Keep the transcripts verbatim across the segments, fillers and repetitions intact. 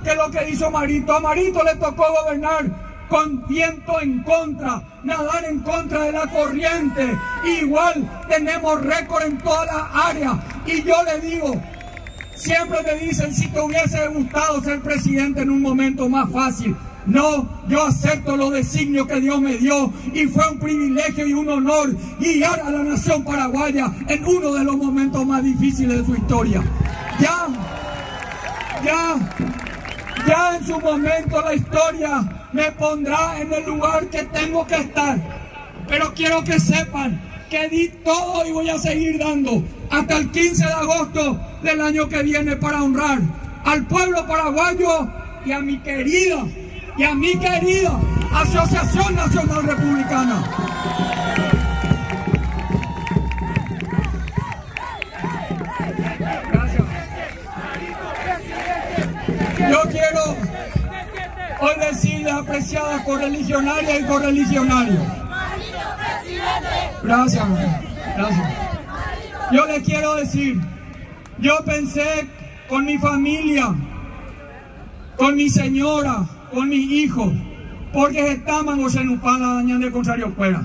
que lo que hizo Marito. A Marito le tocó gobernar con viento en contra, nadar en contra de la corriente. Igual tenemos récord en todas las áreas. Y yo le digo, siempre me dicen si te hubiese gustado ser presidente en un momento más fácil. No, yo acepto los designios que Dios me dio y fue un privilegio y un honor guiar a la nación paraguaya en uno de los momentos más difíciles de su historia. Ya, ya, ya en su momento la historia me pondrá en el lugar que tengo que estar. Pero quiero que sepan que di todo y voy a seguir dando hasta el quince de agosto del año que viene para honrar al pueblo paraguayo y a mi querida y a mi querida Asociación Nacional Republicana. Gracias. Yo quiero hoy decirle, apreciadas correligionarias y correligionarios. Gracias, gracias. Yo les quiero decir, yo pensé con mi familia, con mi señora, con mis hijos, porque estaban o se nos van la dañan de contrario fuera.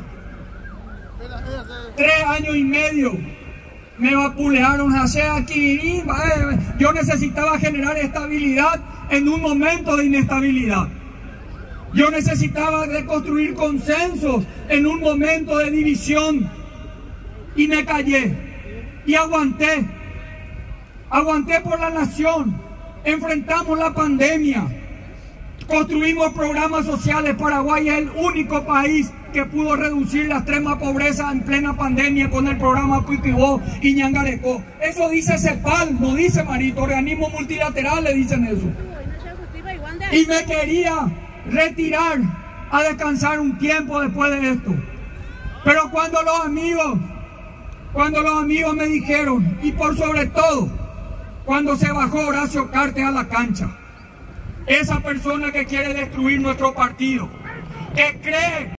Tres años y medio me vapulearon a hacer aquí. Yo necesitaba generar estabilidad en un momento de inestabilidad. Yo necesitaba reconstruir consensos en un momento de división. Y me callé. Y aguanté. Aguanté por la nación. Enfrentamos la pandemia. Construimos programas sociales. Paraguay es el único país que pudo reducir la extrema pobreza en plena pandemia con el programa Cuicibó y Ñangarecó. Eso dice CEPAL, no dice Marito. Organismos multilaterales dicen eso. Y me quería retirar a descansar un tiempo después de esto. Pero cuando los amigos, cuando los amigos me dijeron, y por sobre todo, cuando se bajó Horacio Cartes a la cancha, esa persona que quiere destruir nuestro partido, que cree